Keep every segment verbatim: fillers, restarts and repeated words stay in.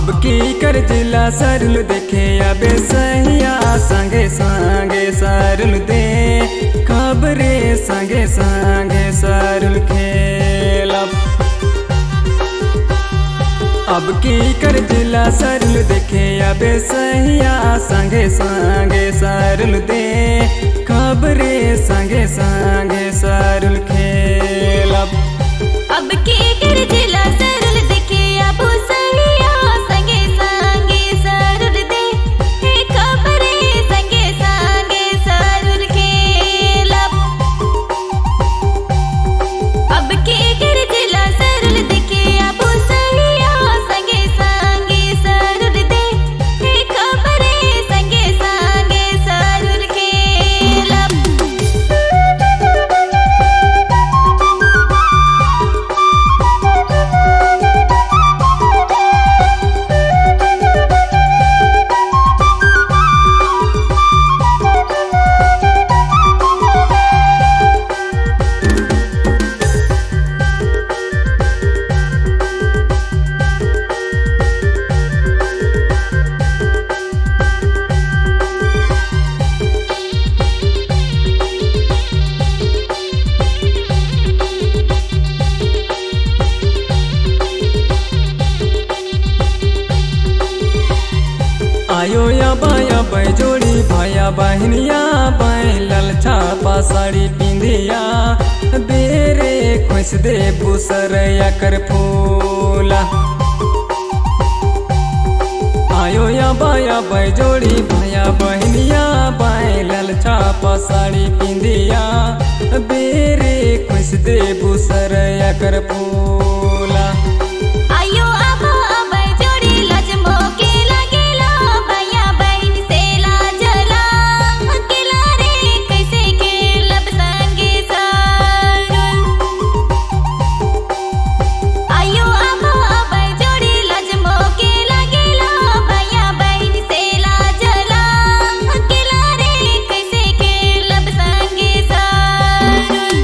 अब की कर जिला सरल देखे अबे सहिया संगे संगे सरल दे खबरे संगे संगे सरल खेल। अब की कर जिला सरल देखे अबे सहिया संगे संगे सरल दे खबरे संगे संगे सरल खेल। अब की कर जिला सरल देखे अब सहिया संगे संगे सरल दे खबरे संगे संगे सरल खेल। अब की कर जिला सरल देखे अब सहिया संगे संगे सरल दे खबरे संगे संगे सरल खेल। आयो या बाया बाई जोड़ी भाया बहनिया बाई लाल छापा साड़ी पिंदिया बेरे खुश दे बुसर या कर फूला। आयो या बाया बाई जोड़ी भाया बहनिया बाई लाल छापा साड़ी पिंदिया बेरे खुश दे बुसर या कर फूला। आयो आबा आबाई जोड़ी लजमो के लगेला भैया बहन से लाजला अकेला रे कैसे खेलब संगे सरल। आयो आबा आबाई जोड़ी लजमो के लगेला भैया बहन से लाजला अकेला रे कैसे खेलब संगे सरल।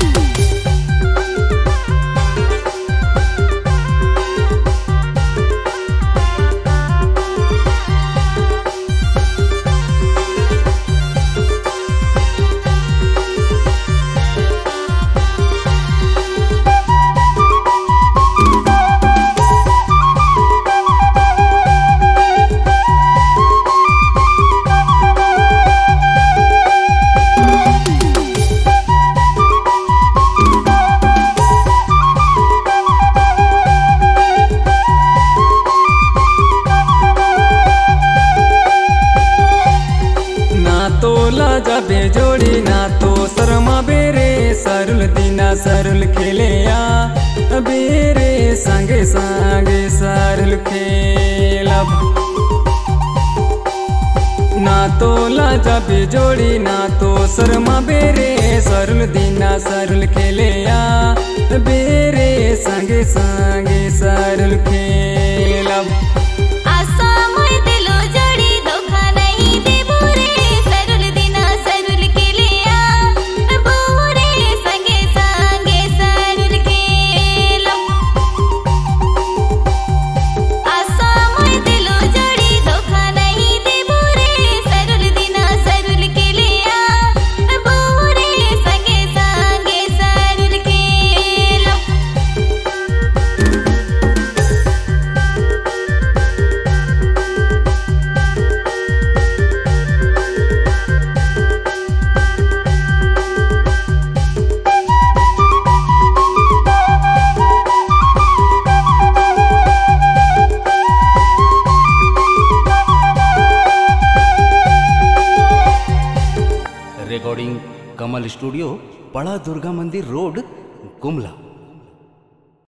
जाबे जोड़ी ना तो शर्मा बेरे सरल दीना सरल खेलिया बेरे संगे संगे सरल खेलब। ना तो ला जाबे जोड़ी ना तो शर्मा बेरे सरल दीना सरल खेलिया बेरे संगे संगे सरल खेलब। रिकॉर्डिंग कमल स्टूडियो, बड़ा दुर्गा मंदिर रोड, गुमला।